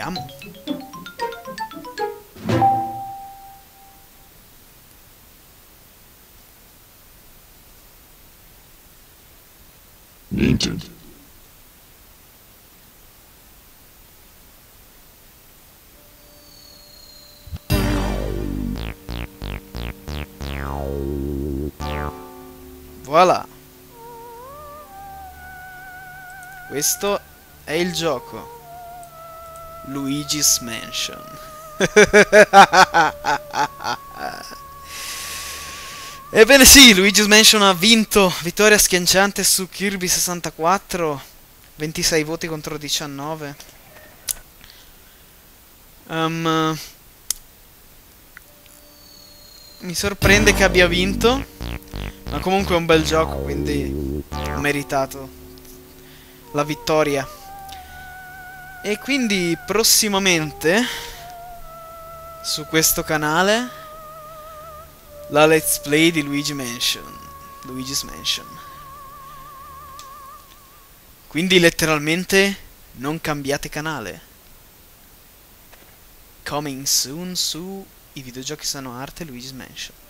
Vediamo. Niente. Voilà. Questo è il gioco. Luigi's Mansion. Ebbene sì, Luigi's Mansion ha vinto. Vittoria schiacciante su Kirby 64. 26 voti contro 19. Mi sorprende che abbia vinto. Ma comunque è un bel gioco, quindi ho meritato la vittoria. E quindi prossimamente su questo canale la let's play di Luigi's Mansion. Quindi letteralmente non cambiate canale. Coming soon su I videogiochi sono arte Luigi's Mansion.